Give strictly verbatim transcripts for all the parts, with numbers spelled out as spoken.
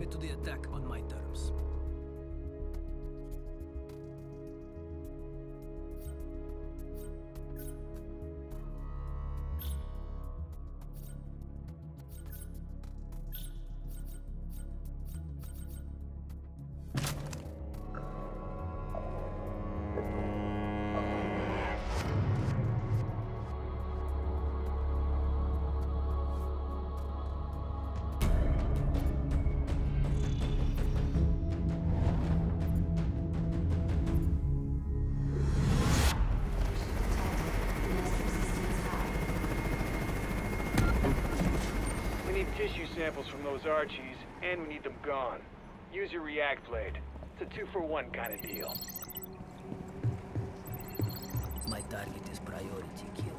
Commit to the attack on my terms. Tissue samples from those Archies, and we need them gone. Use your react blade. It's a two-for-one kind of deal. My target is priority kill.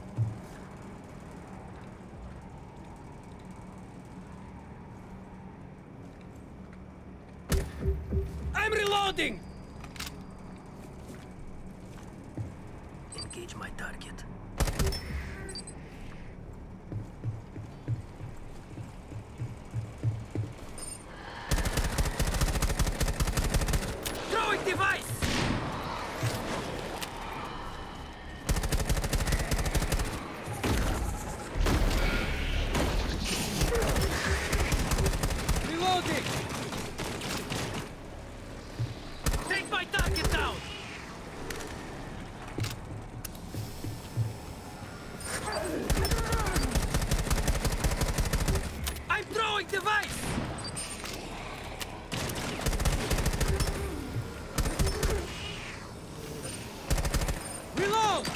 I'm reloading! Engage my target. Device! Reloading! Take my target down! I'm throwing device! Reload!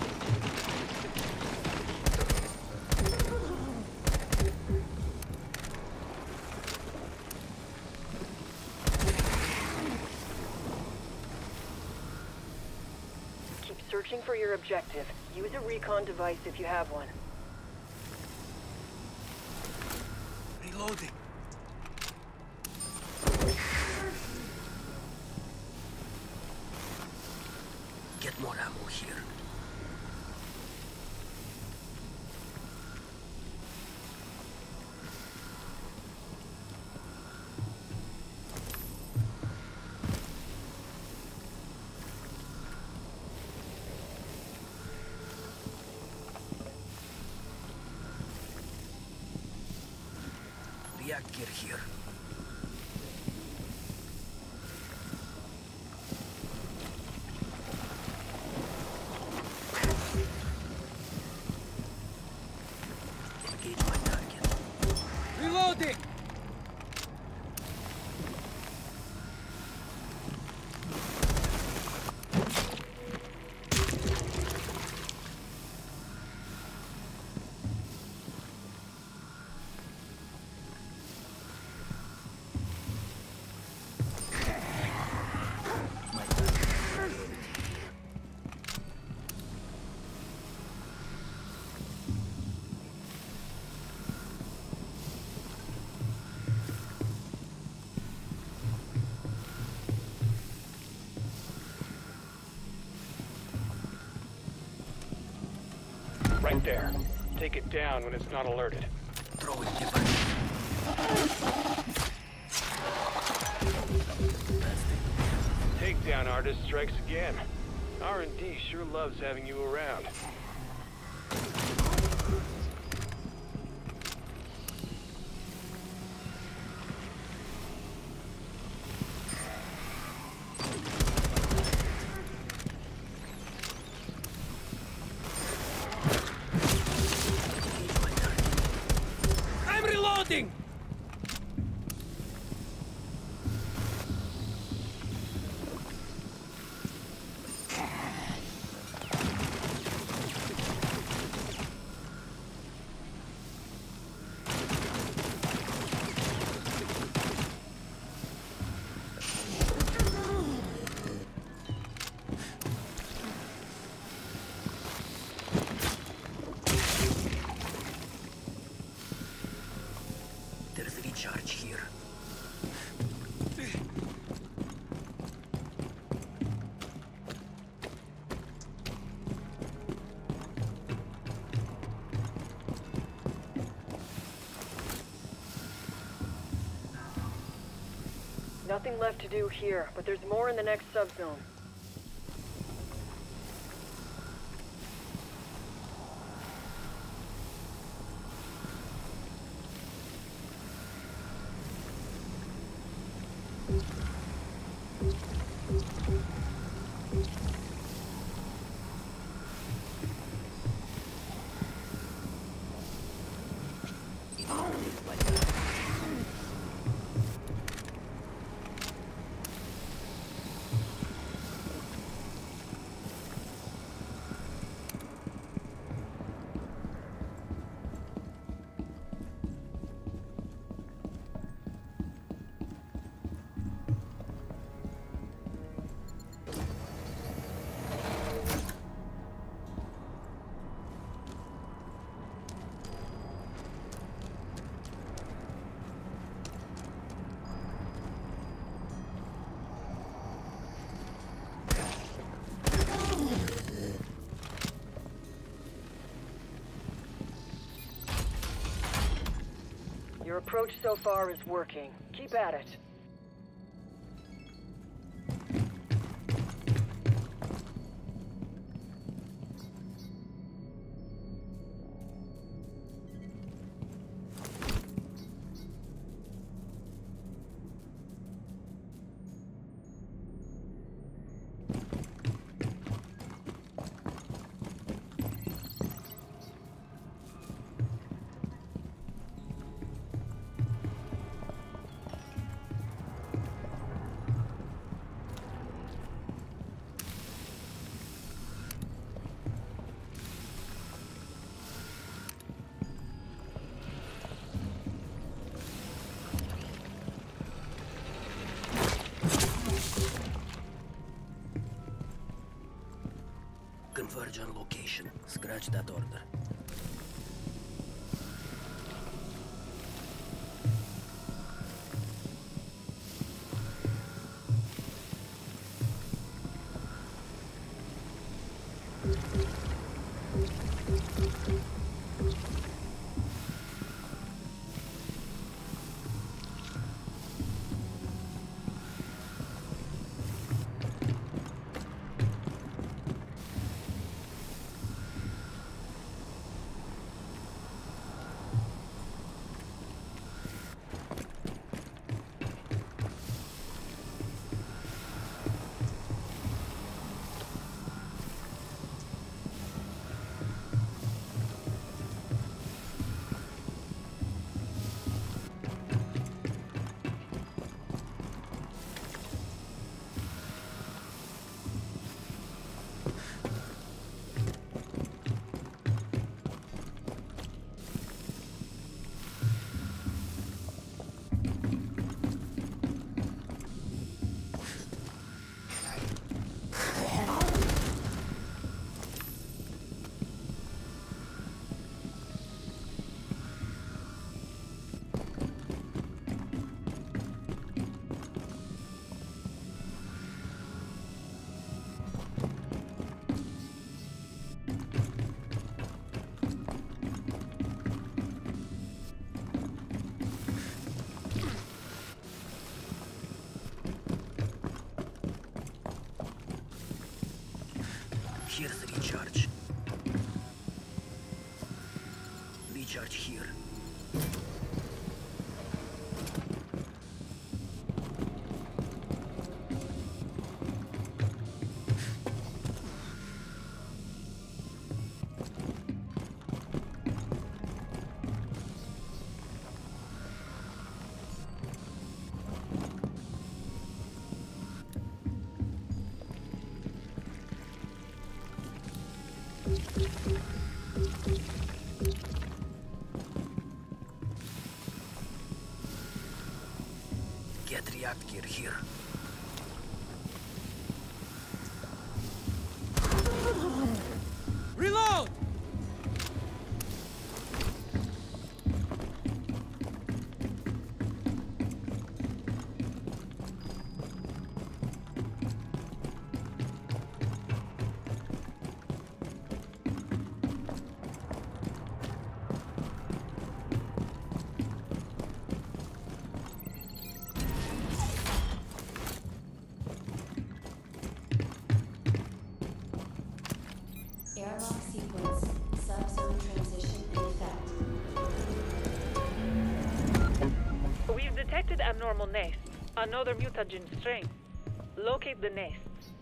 Keep searching for your objective. Use a recon device if you have one. Reloading. Get more ammo here. React gear here. Engage my target. Reloading! Right there. Take it down when it's not alerted. Throwing device. Takedown artist strikes again. R and D sure loves having you around. I'm reloading! Nothing left to do here, but there's more in the next subzone. Your approach so far is working. Keep at it. Converge on location. Scratch that order. Here's the recharge. Recharge here. Get react gear here. Reload! Airlock sequence. Subzone transition in effect. We've detected abnormal nests. Another mutagen strain. Locate the nest.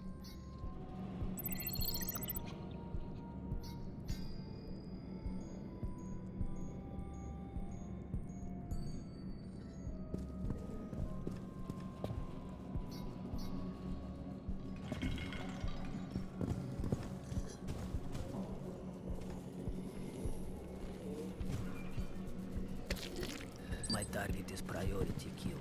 My target is priority kill.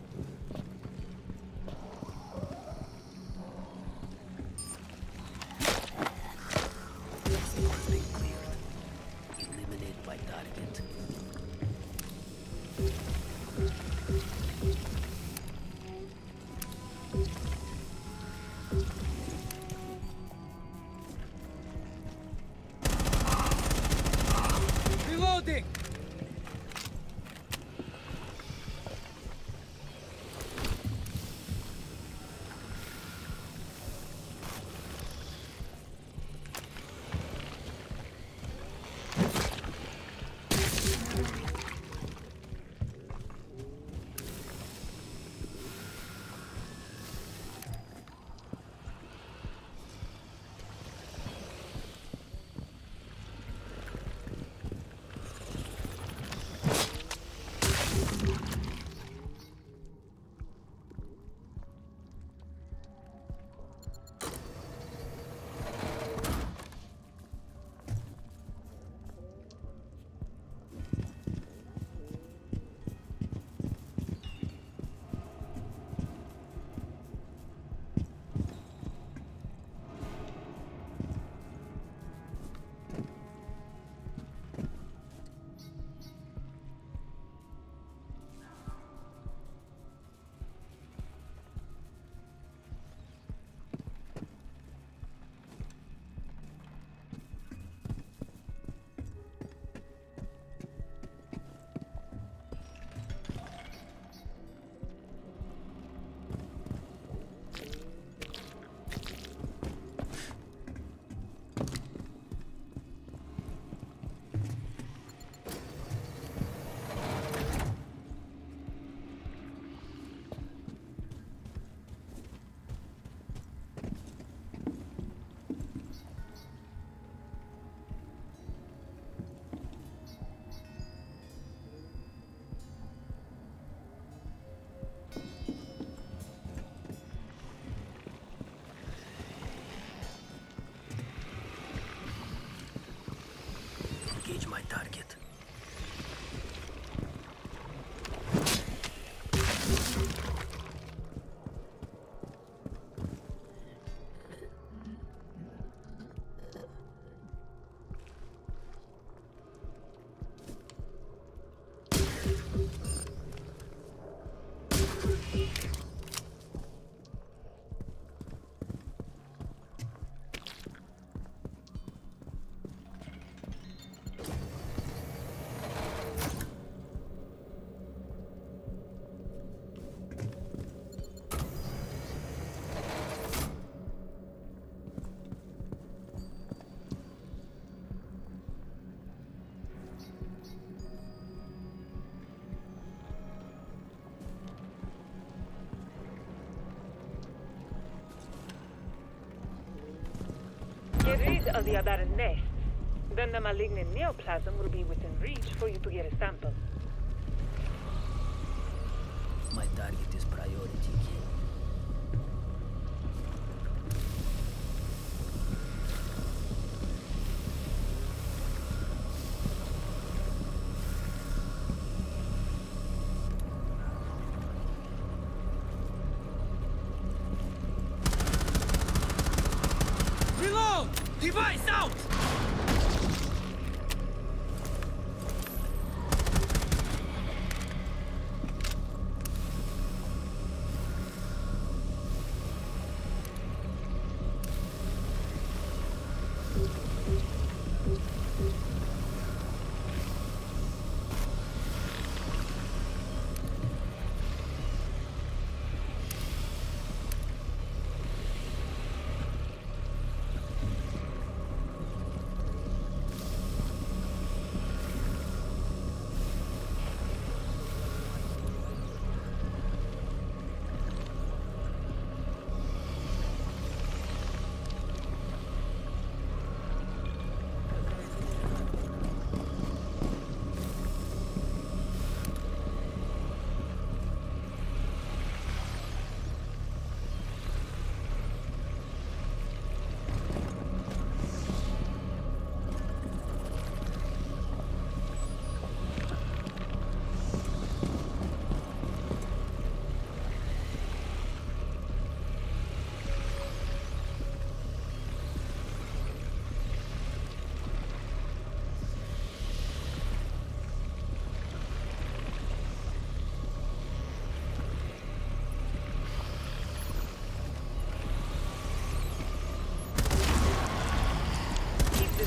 Sector's been cleared. Eliminate my target. Reloading! Engage my target. Get rid of the aberrant nests. Then the malignant neoplasm will be within reach for you to get a sample. My target is priority kill. Reload! Device out!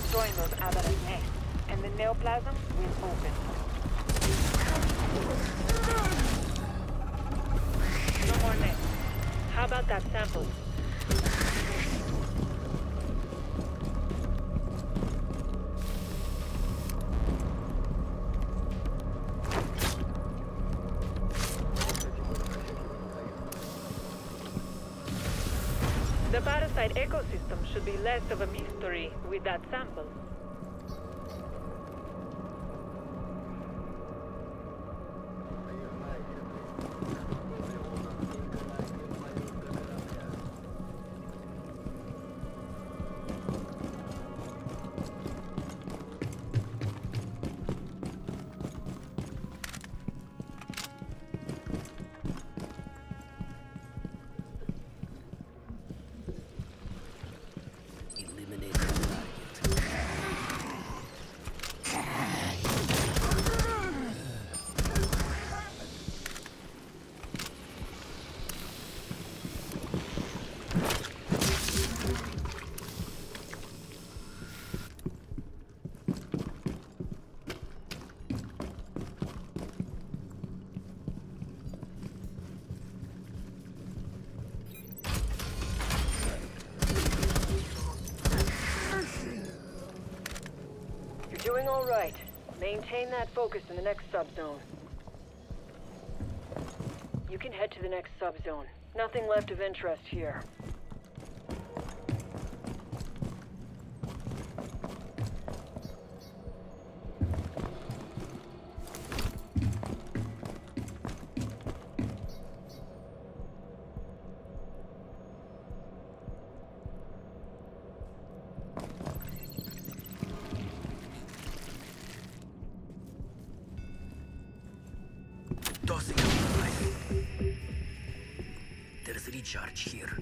destroying those aberrant nests, and the neoplasm will open. No more nests. How about that sample? The parasite ecosystem should be less of a mystery with that sample. Eliminate the target. You're doing all right. Maintain that focus in the next subzone. You can head to the next subzone. Nothing left of interest here. Tossing out the light. There's recharge here.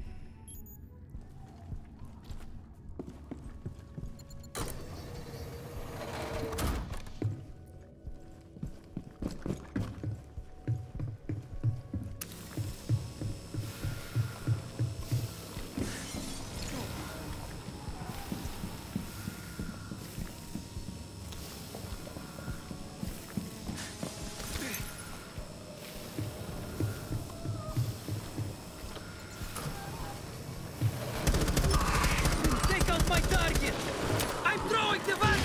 Take out my target! I'm throwing device!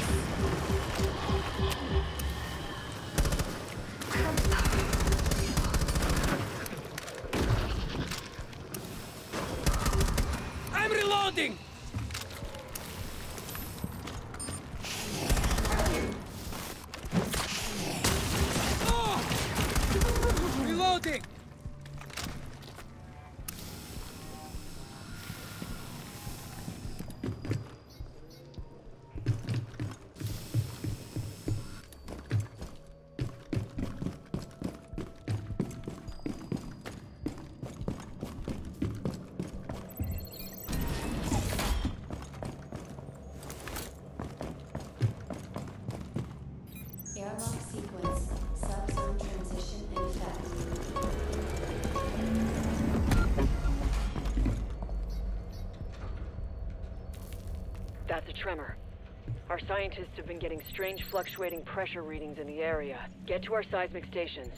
I'm reloading! Oh! Reloading! Airlock sequence, subzone transition in effect. That's a tremor. Our scientists have been getting strange fluctuating pressure readings in the area. Get to our seismic stations.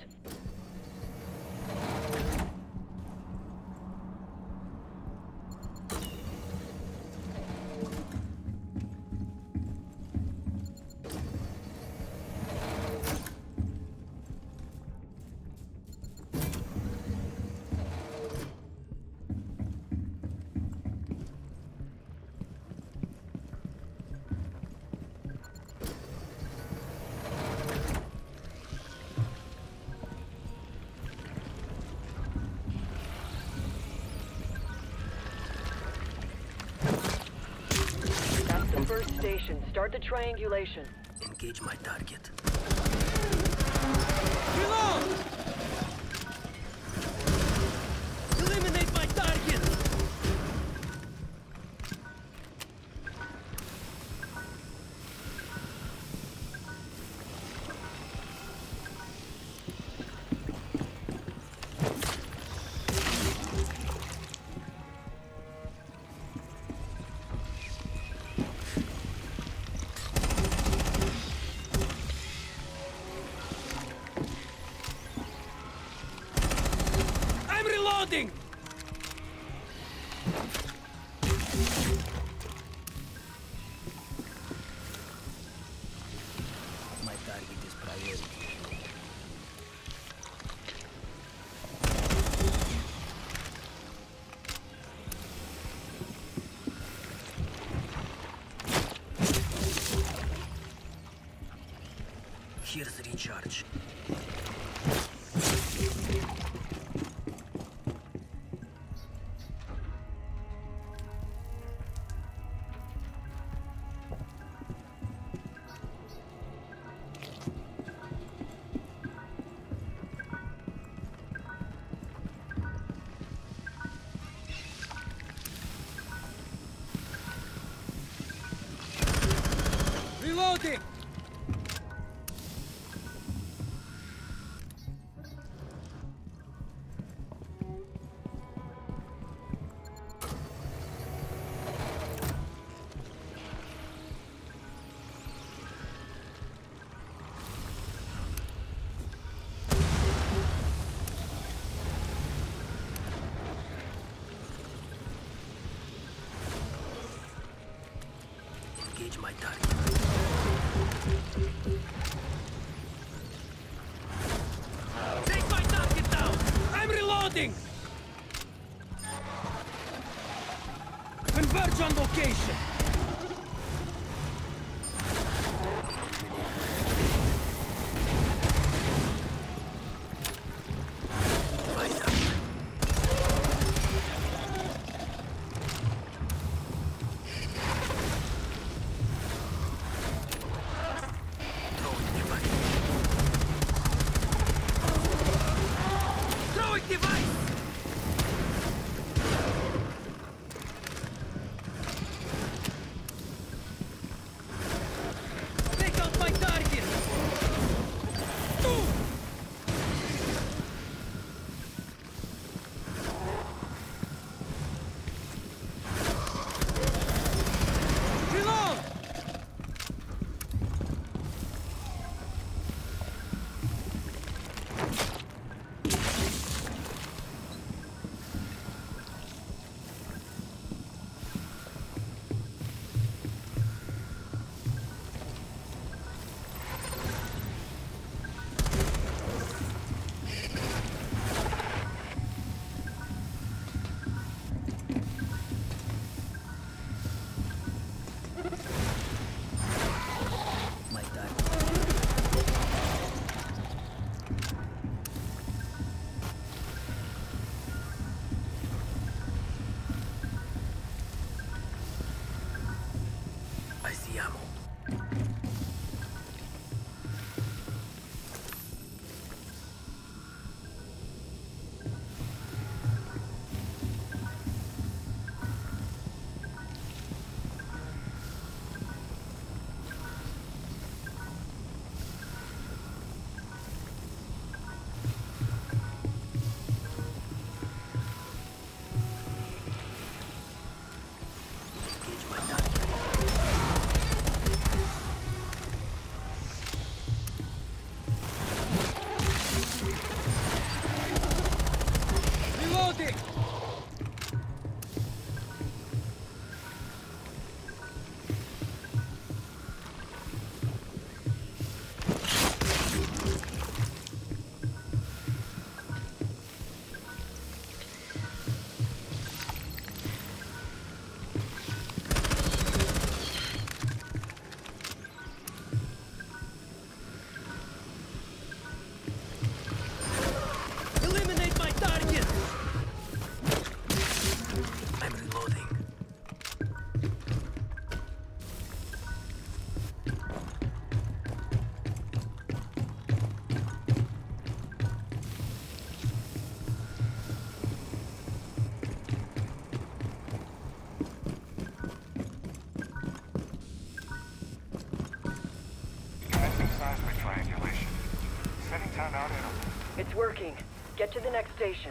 That's the first station. Start the triangulation. Engage my target. Reload! Eliminate my target! Here's recharge. Reloading! Engage my target. Take my target down! I'm reloading! Converge on location! Rise up. Throwing device. Throwing device! Take out my target! Move! Reload! My target. I see ammo. Engage my target. Reloading! Eliminate my target! I'm reloading. Commencing seismic triangulation. Setting timeout interval. It's working. Get to the next station.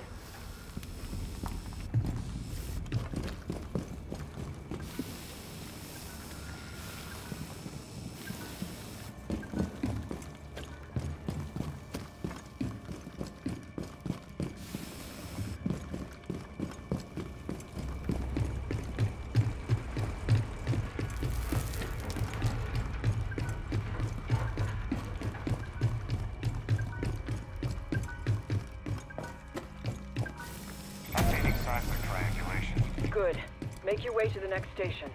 Updating seismic triangulation. Good. Make your way to the next station.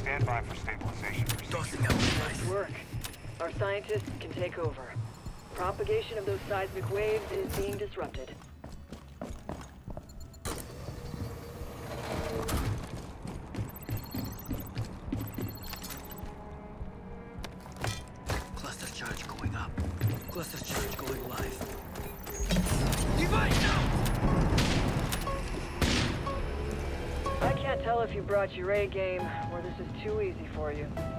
Stand by for stabilization procedure. Tossing out the Nice device. work. Our scientists can take over. Propagation of those seismic waves is being disrupted. Cluster charge going up. Cluster charge going live. Device out! I can't tell if you brought your A game or this is too easy for you.